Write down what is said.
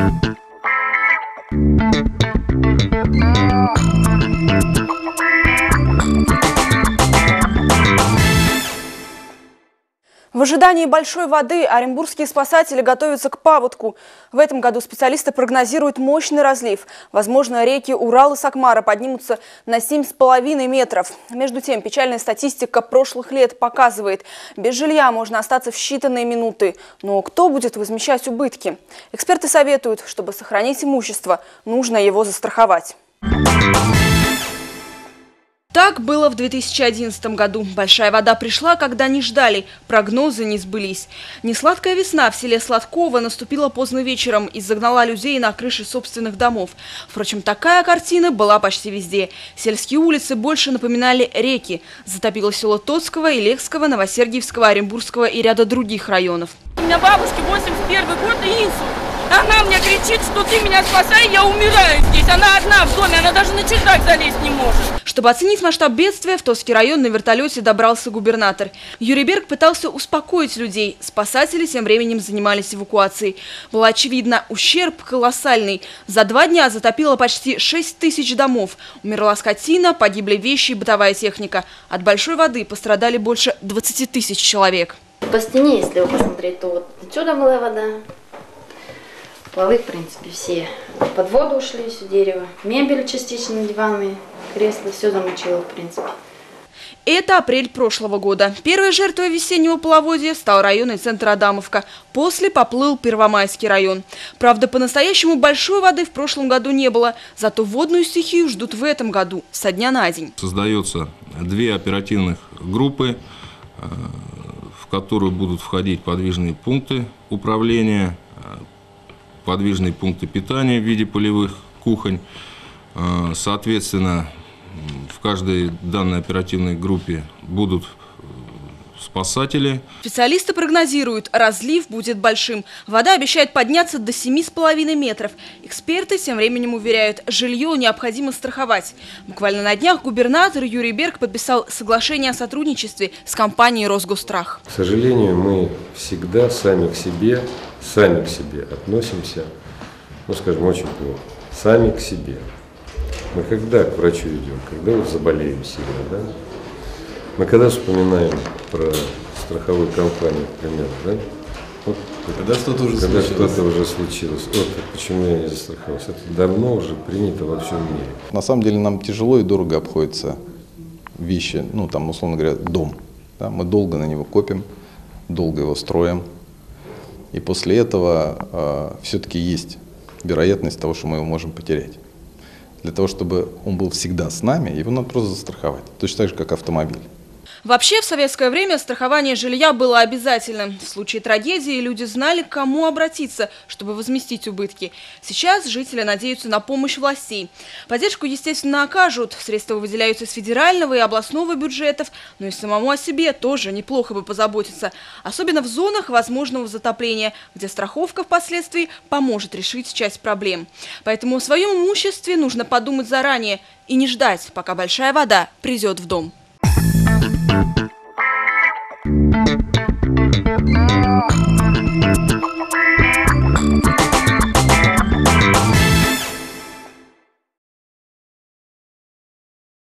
В ожидании большой воды оренбургские спасатели готовятся к паводку. В этом году специалисты прогнозируют мощный разлив. Возможно, реки Урал и Сакмара поднимутся на 7,5 метров. Между тем, печальная статистика прошлых лет показывает, без жилья можно остаться в считанные минуты. Но кто будет возмещать убытки? Эксперты советуют, чтобы сохранить имущество, нужно его застраховать. Так было в 2011 году. Большая вода пришла, когда не ждали. Прогнозы не сбылись. Несладкая весна в селе Сладково наступила поздно вечером и загнала людей на крыши собственных домов. Впрочем, такая картина была почти везде. Сельские улицы больше напоминали реки. Затопило село Тоцкого, Илехского, Новосергиевского, Оренбургского и ряда других районов. У меня бабушке 81 год и инсульт. Она мне кричит, что ты меня спасай, я умираю здесь. Она одна в доме, она даже на чердак залезть не может. Чтобы оценить масштаб бедствия, в Тосский район на вертолете добрался губернатор. Юрий Берг пытался успокоить людей. Спасатели тем временем занимались эвакуацией. Было очевидно, ущерб колоссальный. За 2 дня затопило почти 6 тысяч домов. Умерла скотина, погибли вещи и бытовая техника. От большой воды пострадали больше 20 тысяч человек. По стене, если вы посмотреть, то вот отсюда была вода. Полы, в принципе, все под воду ушли, все дерево. Мебель частично, диваны, кресла, все замочило, в принципе. Это апрель прошлого года. Первой жертвой весеннего половодья стал районный центр Адамовка. После поплыл Первомайский район. Правда, по-настоящему большой воды в прошлом году не было. Зато водную стихию ждут в этом году, со дня на день. Создается 2 оперативных группы, в которые будут входить подвижные пункты управления, подвижные пункты питания в виде полевых кухонь. Соответственно, в каждой данной оперативной группе будут спасатели. Специалисты прогнозируют, разлив будет большим. Вода обещает подняться до 7,5 метров. Эксперты тем временем уверяют, жилье необходимо страховать. Буквально на днях губернатор Юрий Берг подписал соглашение о сотрудничестве с компанией «Росгострах». К сожалению, мы всегда сами к себе относимся, ну скажем, очень плохо. Сами к себе. Мы когда к врачу идем? Когда вот заболеем сильно, да? Мы когда вспоминаем про страховую компанию, например, да? Вот, когда что-то уже случилось. Вот почему я не застраховался. Это давно уже принято во всем мире. На самом деле нам тяжело и дорого обходятся вещи, ну там, условно говоря, дом. Да? Мы долго на него копим, долго его строим. И после этого все-таки есть вероятность того, что мы его можем потерять. Для того, чтобы он был всегда с нами, его надо просто застраховать. Точно так же, как автомобиль. Вообще, в советское время страхование жилья было обязательным. В случае трагедии люди знали, к кому обратиться, чтобы возместить убытки. Сейчас жители надеются на помощь властей. Поддержку, естественно, окажут. Средства выделяются из федерального и областного бюджетов, но и самому о себе тоже неплохо бы позаботиться. Особенно в зонах возможного затопления, где страховка впоследствии поможет решить часть проблем. Поэтому о своем имуществе нужно подумать заранее и не ждать, пока большая вода придет в дом.